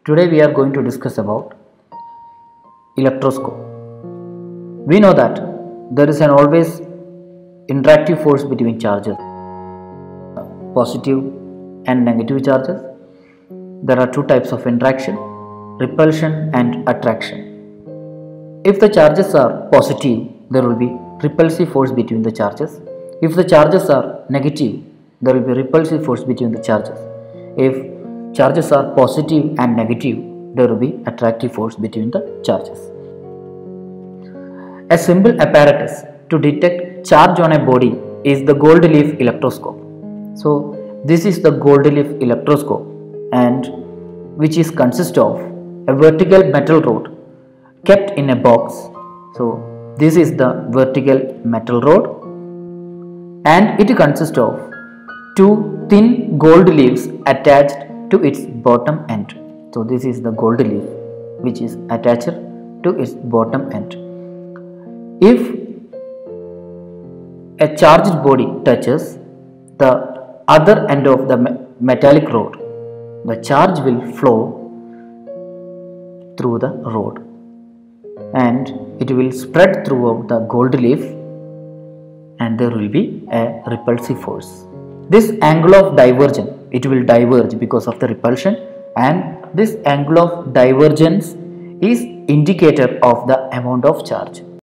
Today we are going to discuss about electroscope. We know that there is an always interactive force between charges, positive and negative charges. There are two types of interaction, repulsion and attraction. If the charges are positive, there will be repulsive force between the charges. If the charges are negative, there will be repulsive force between the charges. If charges are positive and negative, there will be attractive force between the charges. A simple apparatus to detect charge on a body is the gold leaf electroscope. So this is the gold leaf electroscope, and which is consist of a vertical metal rod kept in a box. So this is the vertical metal rod, and it consists of two thin gold leaves attached to its bottom end. So this is the gold leaf which is attached to its bottom end. If a charged body touches the other end of the metallic rod, the charge will flow through the rod and it will spread throughout the gold leaf, and there will be a repulsive force. This angle of divergence, it will diverge because of the repulsion, and this angle of divergence is indicator of the amount of charge.